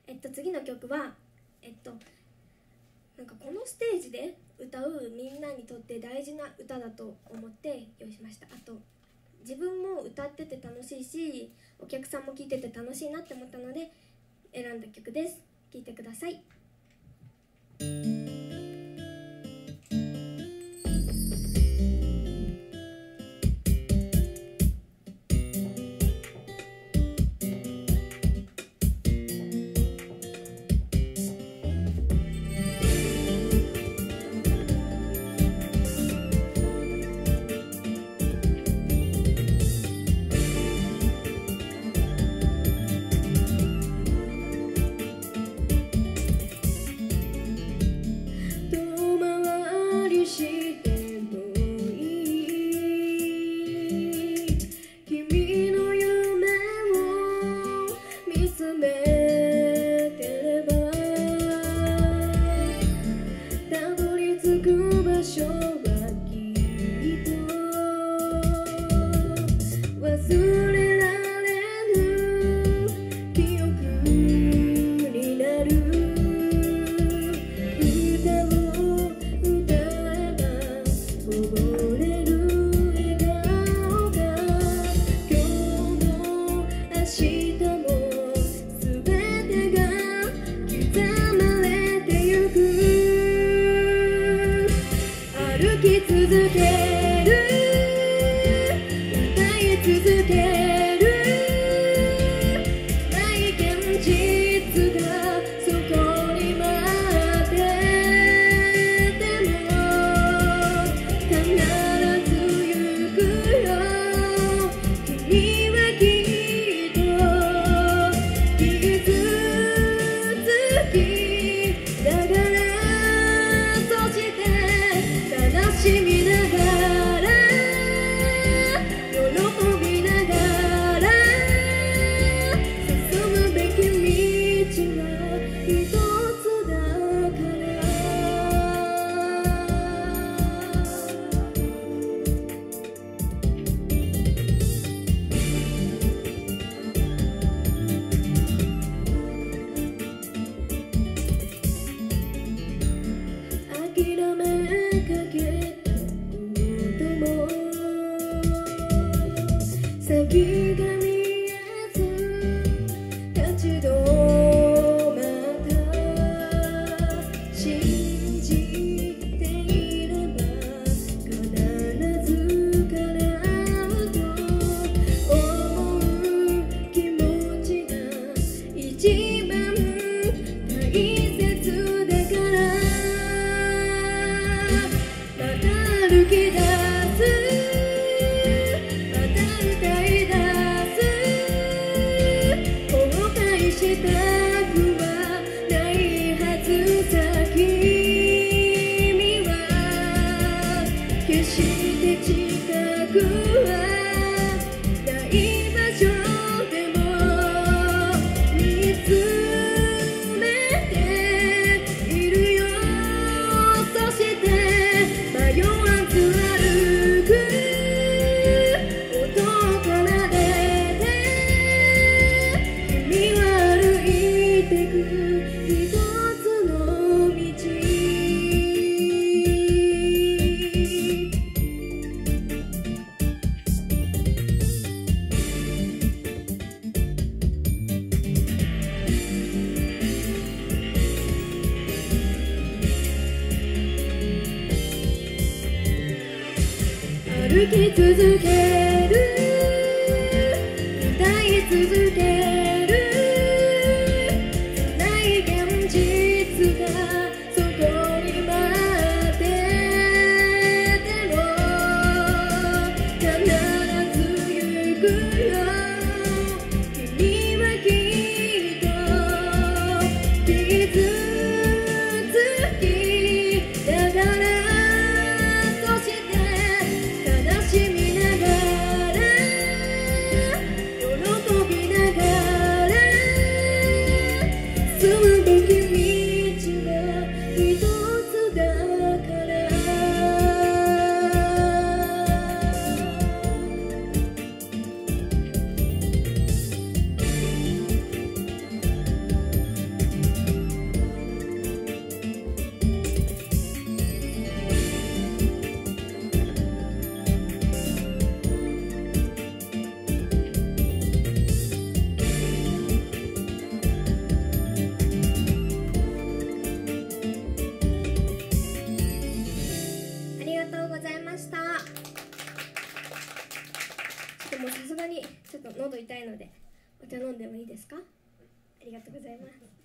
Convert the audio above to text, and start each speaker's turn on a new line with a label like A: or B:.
A: 次の曲はなんかこのステージで歌うみんなにとって大事な歌だと思って用意しました。あと自分も歌ってて楽しいし、お客さんも聴いてて楽しいなって思ったので選んだ曲です。聴いてください。歩き続ける、歌い続ける、辛い現実がそこに待ってても必ず行くよ。君はきっと傷つきながら、そして悲しみながらもうさすがにちょっと喉痛いのでお茶飲んでもいいですか？ありがとうございます。